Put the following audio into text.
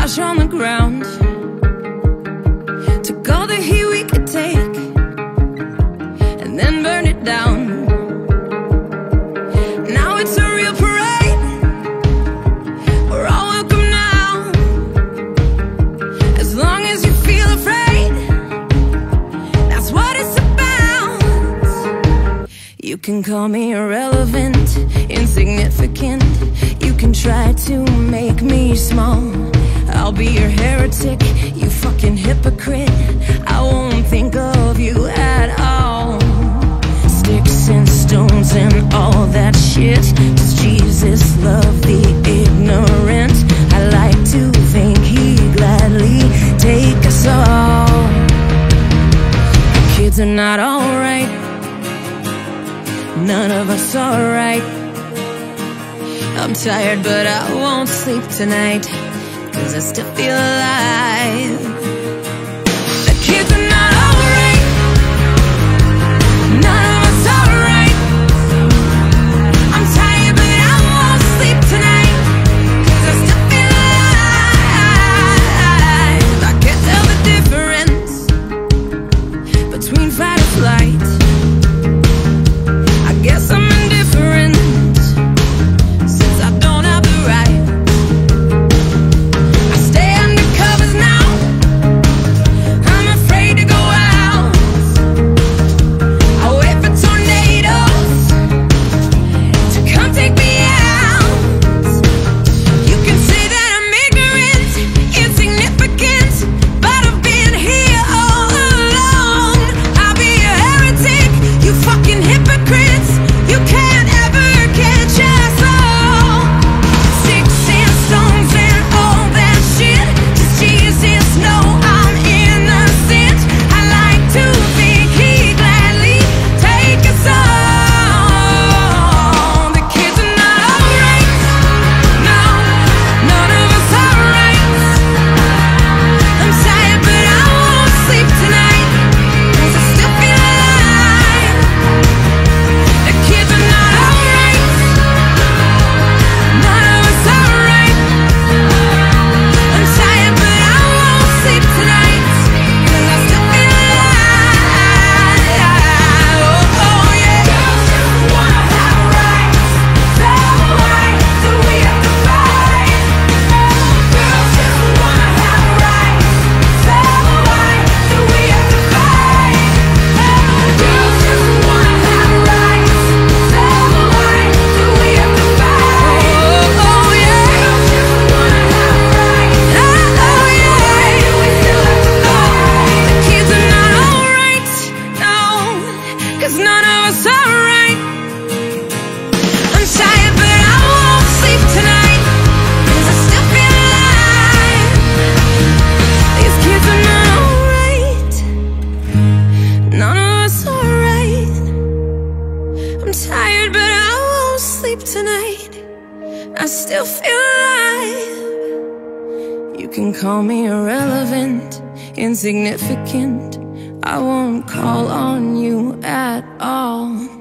trash on the ground. Took all the heat we could take and then burned it down. Now it's a real parade, we're all welcome now. As long as you feel afraid, that's what it's about. You can call me irrelevant, insignificant. You can try to make me small. I'll be your heretic, you fucking hypocrite. I won't think of you at all. Sticks and stones and all that shit. Does Jesus love the ignorant? I like to think he'd gladly take us all. The kids are not alright, none of us are right. I'm tired but I won't sleep tonight, 'cause I still feel alive. The kids are not alright, none of us are right. I'm tired but I won't sleep tonight, 'cause I still feel alive. I can't tell the difference between fight or flight. I guess I'm indifferent, since I don't have the right. I stay under covers now, I'm afraid to go out. I wait for tornadoes to come take me out. You can say that I'm ignorant, insignificant, but I've been here all along. I'll be a heretic, you fucking hypocrites. You can't ever catch us all. Sticks and stones and all that shit. Does Jesus know I'm innocent? I like to think he'd gladly take us all. The kids are not alright, no, none of us are right. I'm tired but I won't sleep tonight, 'cause I still feel alive. The kids are not alright, none of us are right. I'm tired but I won't sleep tonight, 'cause I still feel alive. Oh, oh yeah. Girls just wanna have rights, so why do we have to fight? Girls just wanna have rights, so why do we have to fight? Girls just wanna have rights, so why do we have to fight? Oh, oh yeah. Girls just wanna have rights, oh yeah. Why do we still have to fight? The kids are not alright, no, 'cause none of us are right. I'm tired but I won't sleep tonight, 'cause I still feel alive. These kids are not alright, none of us are right. I'm tired but I won't sleep tonight, I still feel alive. You can call me irrelevant, insignificant. I won't call on you at all.